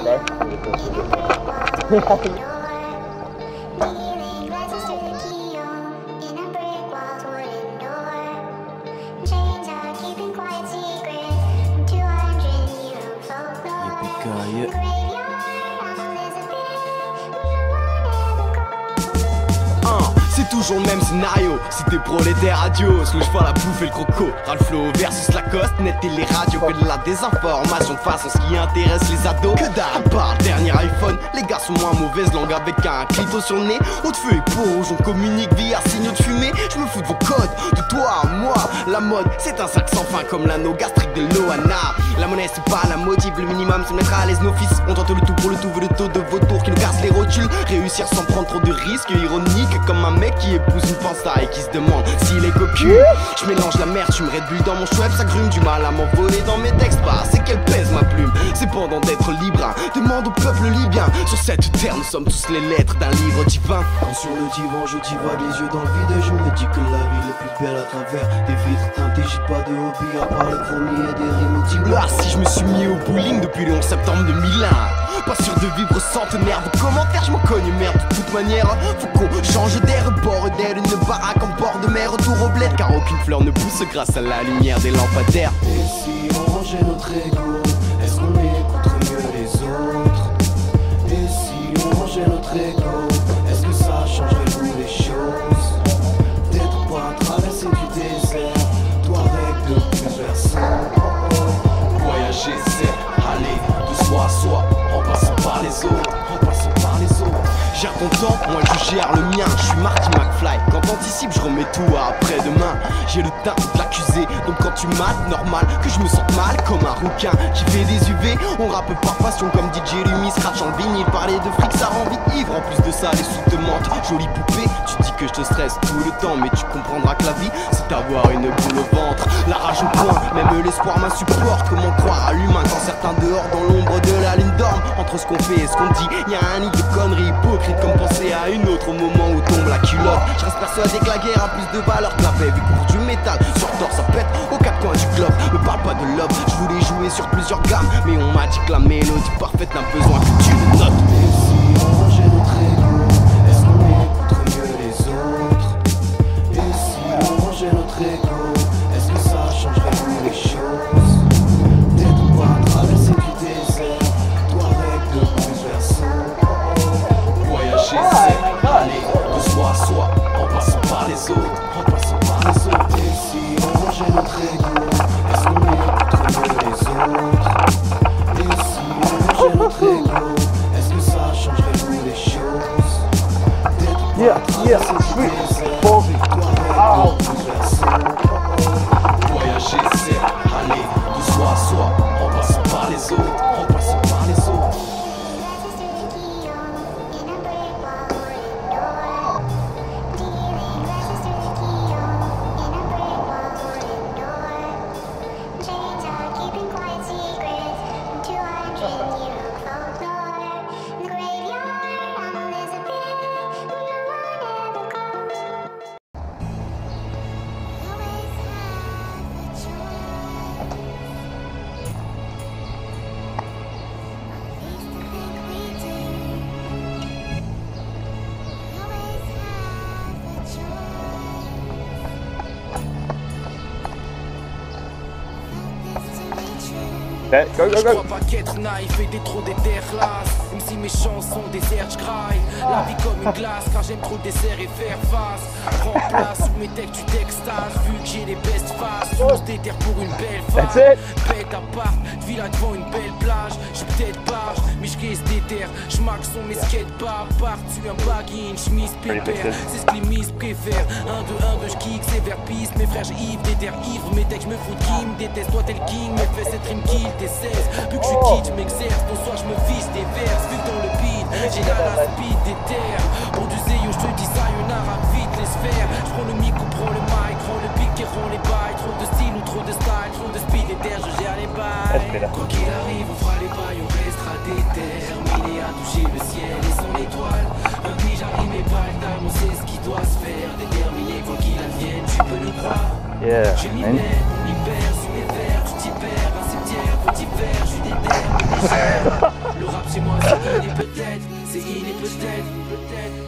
C'est toujours le même scénario, c'est des prolétaires adios, le cheval à bouffer le croco, Ralph Lauren versus Lacoste, net et les radios, que de la désinformation de façon ce qui intéresse les ados. Que dalle, à part le dernier iPhone, les gars sont moins mauvaise langue avec un clito sur le nez. Haut de feu et rouge, on communique via signaux de fumée, je me fous de vos codes, de toi à moi. La mode, c'est un sac sans fin comme l'anneau gastrique de Loana. La monnaie c'est pas la motive, le minimum c'est mettre à l'aise nos fils. On tente le tout pour le tout, veut le taux de vautour qui nous casse les rotules. Réussir sans prendre trop de risques, ironique comme un mec qui épouse une pansa et qui se demande s'il est cocu. Je mélange la merde, je me Red Bull dans mon chouette, ça grume du mal à m'envoler dans mes textes. Bah c'est qu'elle pèse ma plume, c'est pendant d'être libre, hein. Demande au peuple libyen, sur cette terre nous sommes tous les lettres d'un livre divin. Quand sur le divan je divague les yeux dans le vide et je me dis que la ville est plus belle à travers des vitres teintées. J'ai pas de hobby à part les chronies et des rimes audibles. Ah si je me suis mis au bowling depuis le 11 septembre 2001. Pas sûr de vivre centenaire, vos commentaires je m'en cogne merde. De toute manière, faut qu'on change d'air, bord d'air, une baraque en bord de mer, retour au bled. Car aucune fleur ne pousse grâce à la lumière des lampadaires. Et si on rangeait notre ego, est-ce qu'on écouterait mieux les autres? Et si on rangeait notre ego, est-ce que ça changerait vous les choses? Peut-être pas traverser du désert, toi avec de plus personne. Voyager c'est aller de soi à soi, en passant par les autres, en passant par les autres. Gère ton temps, moi je gère le mien. Je suis Marty McFly, quand t'anticipes je remets tout à après-demain. J'ai le teint de l'accusé, donc quand tu mates, normal que je me sente mal comme un rouquin qui fait des UV. On rappe par passion comme DJ Lumi, scratch en vinyle. Parler de fric ça rend vite ivre, en plus de ça les sous te mentent. Jolie poupée, tu dis que je te stresse tout le temps, mais tu comprendras que la vie c'est avoir une boule au ventre. La rage au point, même l'espoir m'insupporte. Comment croire à l'humain quand certains dehors dans l'ombre de la lune dorment? Entre ce qu'on fait et ce qu'on dit, y'a un nid de conneries hypocrites, comme penser à une autre au moment où tombe la culotte. Je reste persuadé que la guerre a plus de valeur que la paix, vu pour du métal sur tort ça pète aux quatre coins du globe. Me parle pas de love, je voulais jouer sur plusieurs gammes, mais on m'a dit que la mélodie parfaite n'a besoin que tu le notes. Et si on rangeait notre ego, est-ce qu'on écouterait mieux les autres? Et si on rangeait notre ego, est-ce que ça changerait vous les choses? Peut-être pas traverser du désert, toi avec de plus personne. Voyager c'est aller de soi à soi, en passant par les autres, en passant par les autres. Et si on rangeait notre ego, est-ce qu'on écouterait mieux les autres? Et si on rangeait notre ego, est-ce que ça changerait vous les choses? Peut-être pas traverser du désert, toi avec de plus personne. Voyager c'est aller de soi à soi, en passant par les autres, en passant par les autres. Okay, go, go, Je go. crois pas qu'être naïf et des trop déterlasse. Même si mes chansons désertent, je graille. La vie comme une glace, car j'aime trop le dessert et faire face. Prends place sous mes textes, tu t'extases. Vu que j'ai les best faces, on se déterre pour une belle That's femme. it. Bête à part, villa devant une belle plage. J'suis peut-être barge, mais j'caisse des terres. J'marque sur mes skateparks, par-dessus un baggy, une chemise pépère. C'est ce que les miss préfèrent. 1, 2, 1, 2, j'kick, sévère piste. Mes frères, j'ivre, des terres ivres. Mes textes, j'me fous de qui m'déteste. Toi, t'es le king, mais fais cette rime kill, t'es 16. Vu que je quitte, j'm'exerce. Ton soir, j'me vise des verses. Vu que dans le beat, j'ai la speed des terres. Pour du zéyo, j'te dis sayonara, vite les sphères. J'prends le micro, prends le mic, prends le pic et rends les bails. Trop de style ou trop de style, trop de speed et terre, je gère les bails. Quoi qu'il arrive, on fera les bails, on restera déterminé à toucher le ciel et son étoile. Un pli, j'arrive mes balles d'âme, on sait ce qui doit se faire. Déterminé, quoi qu'il advienne, tu peux nous croire. Yeah. Je m'y mets, on y perd, sous mes verres, tu t'y perds, un cimetière, petit verre, je suis déterminé. Le rap c'est moi, c'est inné peut-être, peut-être.